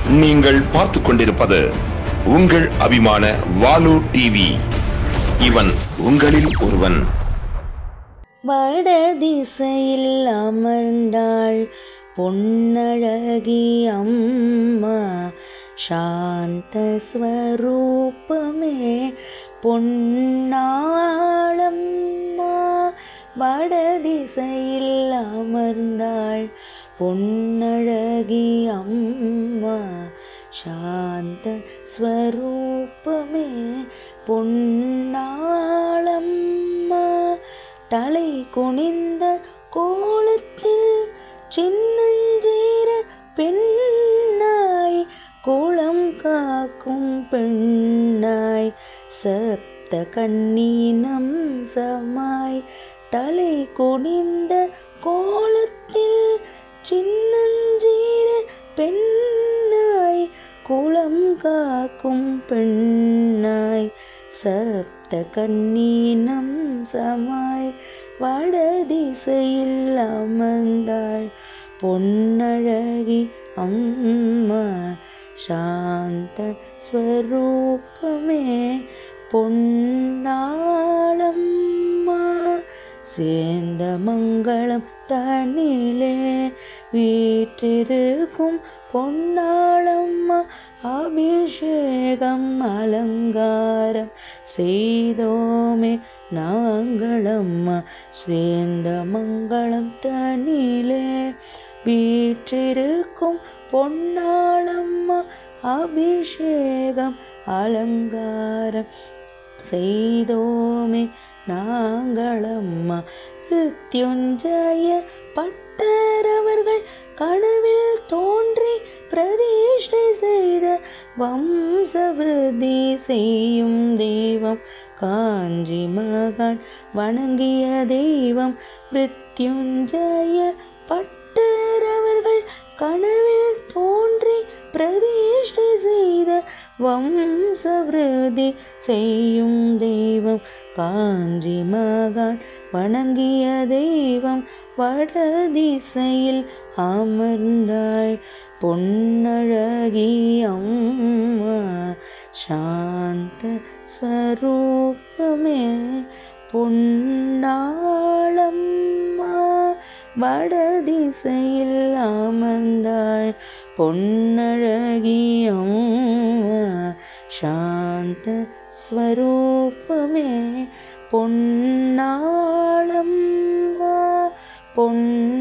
நீங்கள் பார்த்து கொண்டிருப்பது உங்கள் அபிமான வாலு டிவி. இவன் உங்களில் ஒருவன். வடதிசையில் அமர்ந்தாள் பொன்னழகி அம்மா, சாந்த ஸ்வரூபமே பொன்னாளம்மா. வடதிசையில் அமர்ந்தாள் பொன்னழகி அம்மா, சாந்த ஸ்வரூபமே பொன்னாளம்மா. தலை குனிந்த கோலத்தில் சின்னஞ்சீர பெண்ணாய், கோலம் காக்கும் பெண்ணாய், சப்த கண்ணீனம் சமாய். தலை குனிந்த கோலத்தில் சின்னஞ்சீர பெண்ணாய், கோலம் காக்கும் பெண்ணாய், சப்த கண்ணீனம் சமாய். வடதிசையில் அமர்ந்தாள் பொன்னழகி அம்மா, சாந்த ஸ்வரூபமே பொன்னாளம்மா. சேர்ந்த மங்களம் தனிலே வீற்றிருக்கும் பொன்னாளம்மா, அபிஷேகம் அலங்காரம் செய்தோமே நாங்களம்மா. சேர்ந்த மங்களம் தனிலே வீற்றிருக்கும் பொன்னாளம்மா, அபிஷேகம் அலங்காரம் செய்தோமே நாங்களம்மா. மிருத்யுஞ்சய பட்டரவர்கள் கனவில் தோன்றி பிரதிஷ்டை செய்த வம்சவிருத்தி செய்யும் தெய்வம், காஞ்சி மகான் வணங்கிய தெய்வம். மிருத்யுஞ்சய பட்டரவர்கள் கனவில் தோன்றி பிரதிஷ்டை செய்த வம்சவிருத்தி செய்யும் தெய்வம், காஞ்சி மகான் வணங்கிய தெய்வம். வடதிசையில் அமர்ந்தாள் பொன்னழகி அம்மா, சாந்த ஸ்வரூபமே பொன்னாளம்மா. வடதிசையில் அமர்ந்தாள் பொன்னழகி அம்மா, சாந்த ஸ்வரூபமே பொன்னாளம்மா.